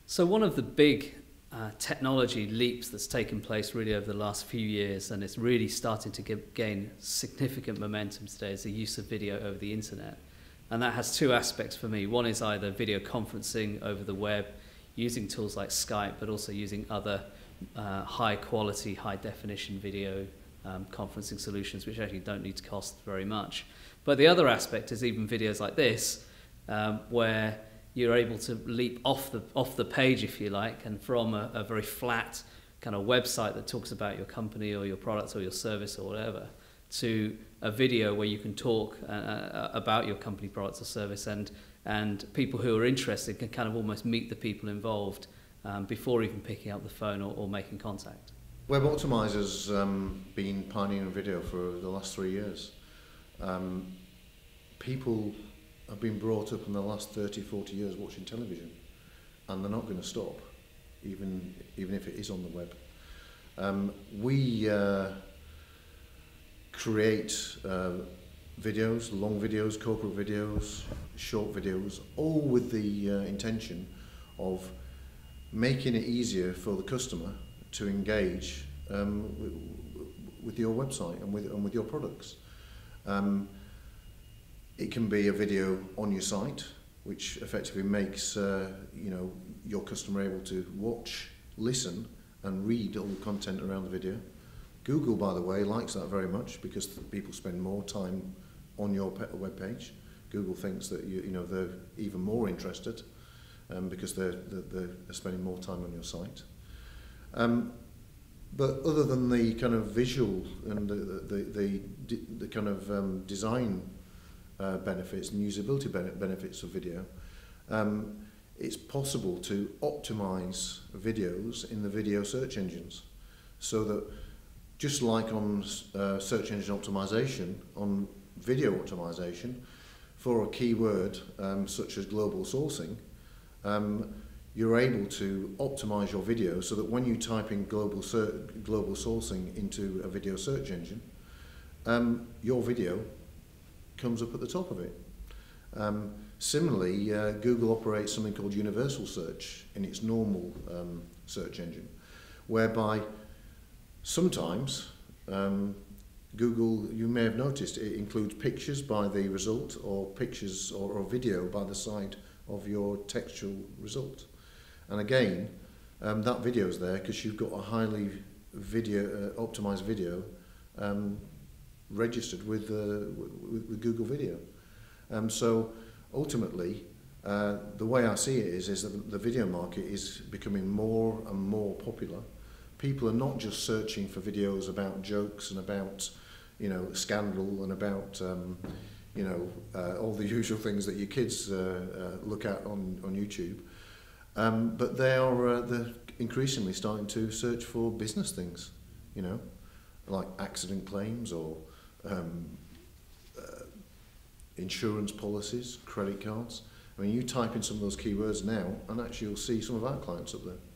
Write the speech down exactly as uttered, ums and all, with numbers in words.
So one of the big uh, technology leaps that's taken place really over the last few years, and it's really starting to give, gain significant momentum today, is the use of video over the internet. And that has two aspects for me. One is either video conferencing over the web, using tools like Skype, but also using other uh, high quality, high definition video um, conferencing solutions, which actually don't need to cost very much. But the other aspect is even videos like this, um, where you're able to leap off the off the page, if you like, and from a, a very flat kind of website that talks about your company or your products or your service or whatever, to a video where you can talk uh, about your company, products or service, and and people who are interested can kind of almost meet the people involved um, before even picking up the phone or, or making contact. Weboptimiser's um, been pioneering video for the last three years. Um, people have been brought up in the last thirty, forty years watching television, and they're not going to stop, even even if it is on the web. Um, we uh, create uh, videos, long videos, corporate videos, short videos, all with the uh, intention of making it easier for the customer to engage um, with, with your website and with and with your products. Um, It can be a video on your site, which effectively makes uh, you know, your customer able to watch, listen, and read all the content around the video. Google, by the way, likes that very much because people spend more time on your web page. Google thinks that you, you know, they're even more interested um, because they're, they're, they're spending more time on your site. Um, but other than the kind of visual and the, the, the, the, the kind of um, design Uh, benefits and usability benefits of video, um, it's possible to optimize videos in the video search engines, so that just like on uh, search engine optimization, on video optimization, for a keyword um, such as global sourcing, um, you're able to optimize your video so that when you type in global, global sourcing into a video search engine, um, your video comes up at the top of it. Um, similarly, uh, Google operates something called universal search in its normal um, search engine, whereby sometimes um, Google, you may have noticed, it includes pictures by the result or pictures or, or video by the side of your textual result. And again, um, that video is there because you've got a highly video, uh, optimized video um, registered with, uh, with, with Google Video. Um, so ultimately, uh, the way I see it is, is that the video market is becoming more and more popular. People are not just searching for videos about jokes and about, you know, scandal and about, um, you know, uh, all the usual things that your kids uh, uh, look at on, on YouTube. Um, but they are uh, they're increasingly starting to search for business things, you know, like accident claims or Um, uh, insurance policies, credit cards. I mean, you type in some of those keywords now and actually you'll see some of our clients up there.